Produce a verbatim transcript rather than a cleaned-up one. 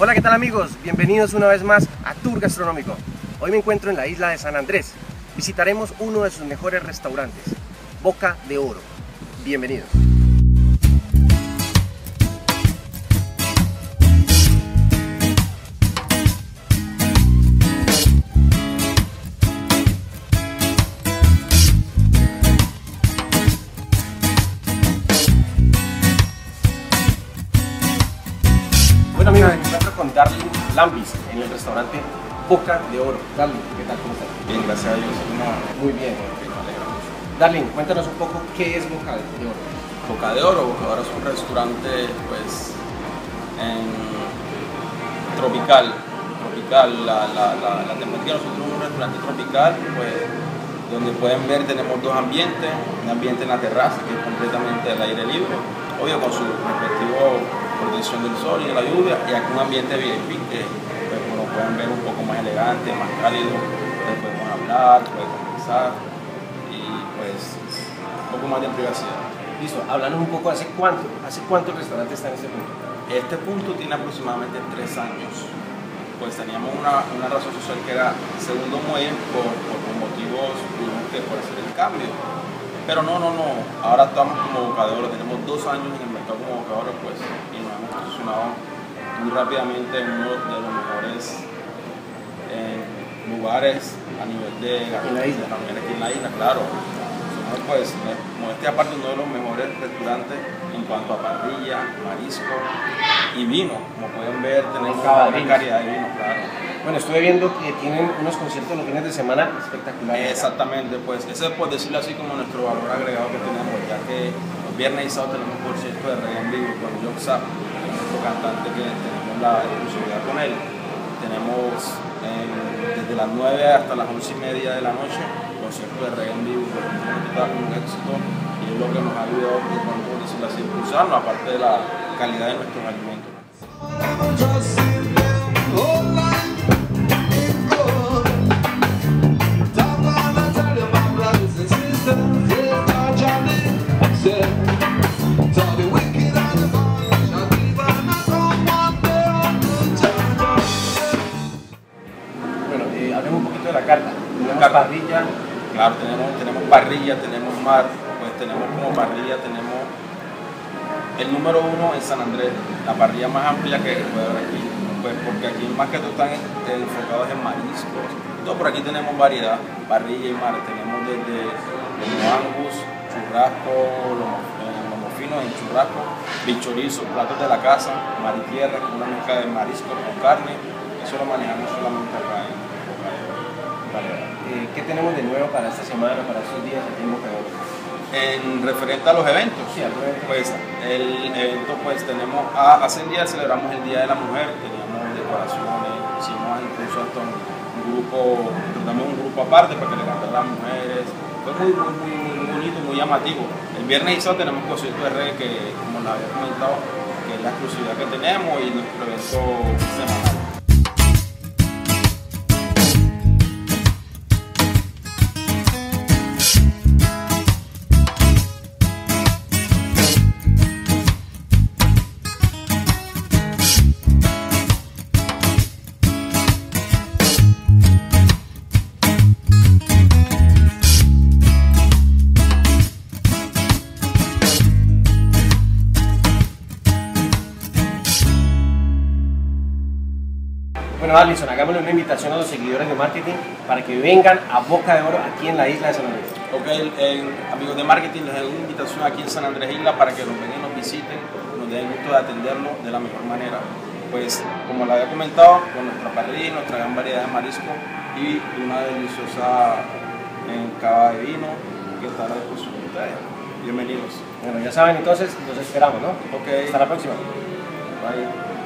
Hola, ¿qué tal amigos? Bienvenidos una vez más a Tour Gastronómico. Hoy me encuentro en la isla de San Andrés. Visitaremos uno de sus mejores restaurantes, Boca de Oro. Bienvenidos. Bueno amigos, me encuentro con Darling Lambis en el restaurante Boca de Oro. Darling, ¿qué tal? ¿Cómo estás? Bien, gracias a Dios. No, muy bien. Darling, cuéntanos un poco qué es Boca de Oro. Boca de Oro, Boca de Oro es un restaurante pues en tropical, tropical, la, la, la, la temática nosotros es un restaurante tropical, pues donde pueden ver tenemos dos ambientes, un ambiente en la terraza que es completamente al aire libre, obvio con su respectivo protección del sol y de la lluvia, y aquí un ambiente V I P que pues, como lo pueden ver un poco más elegante, más cálido, donde podemos hablar, podemos conversar y pues un poco más de privacidad. Listo, háblanos un poco, ¿hace cuánto? ¿Hace cuánto el restaurante está en este punto? Este punto tiene aproximadamente tres años. Pues teníamos una, una razón social que era segundo muelle por, por motivos que por hacer el cambio. Pero no, no, no, ahora estamos como Boca de Oro, tenemos dos años en el mercado como Boca de Oro, pues, y nos hemos posicionado muy rápidamente en uno de los mejores eh, lugares a nivel de gastronomía, también aquí en la isla, claro. Somos, pues, modestia aparte, uno de los mejores restaurantes en cuanto a parrilla, marisco y vino. Como pueden ver, tenemos una calidad de vino, claro. Bueno, estuve viendo que tienen unos conciertos los fines de semana espectaculares. Exactamente, pues ese es por decirlo así como nuestro valor agregado que tenemos, ya que los viernes y sábados tenemos un concierto de reggae en vivo con Jock Zap, nuestro cantante que tenemos la exclusividad con él. Tenemos eh, desde las nueve hasta las once y media de la noche concierto de reggae en vivo, que es un éxito y es lo que nos ha ayudado, por decirlo así, a impulsarnos, aparte de la calidad de nuestros alimentos. Bueno, eh, hablemos un poquito de la carta. Tenemos Carta. parrilla. Claro, tenemos, tenemos parrilla, tenemos mar, pues tenemos como parrilla, tenemos el número uno en San Andrés, la parrilla más amplia que puede haber aquí, pues porque aquí más que todo están enfocados en mariscos. Todo por aquí tenemos variedad, parrilla y mar, tenemos desde lomo angus, churrasco, lomo, eh, lomo fino en churrasco, bichorizo, platos de la casa, mar y tierra, que es una mezcla de marisco con carne. Eso lo manejamos solamente acá en Boca de Oro. Vale, eh, ¿qué tenemos de nuevo para esta semana, para estos días aquí en Boca de Oro? En referente a los eventos, Sí, a los eventos. pues el evento pues tenemos, a, hace un día celebramos el Día de la Mujer, teníamos decoraciones, hicimos incluso hasta un, un grupo, tratamos un grupo aparte para que le canten a las mujeres, fue muy, muy, muy, muy bonito, muy llamativo. El viernes y sábado tenemos concierto de reggae que, como les había comentado, que es la exclusividad que tenemos y nuestro evento semanal. Bueno, Alison, hagámosle una invitación a los seguidores de marketing para que vengan a Boca de Oro aquí en la isla de San Andrés. Ok, eh, amigos de marketing, les doy una invitación aquí en San Andrés Isla para que nos vengan y nos visiten, nos den el gusto de atenderlo de la mejor manera. Pues, como les había comentado, con nuestra parrilla, nuestra gran variedad de marisco y una deliciosa eh, cava de vino que está a la disposición de ustedes. Bienvenidos. Bueno, ya saben, entonces los esperamos, ¿no? Ok. Hasta la próxima. Bye.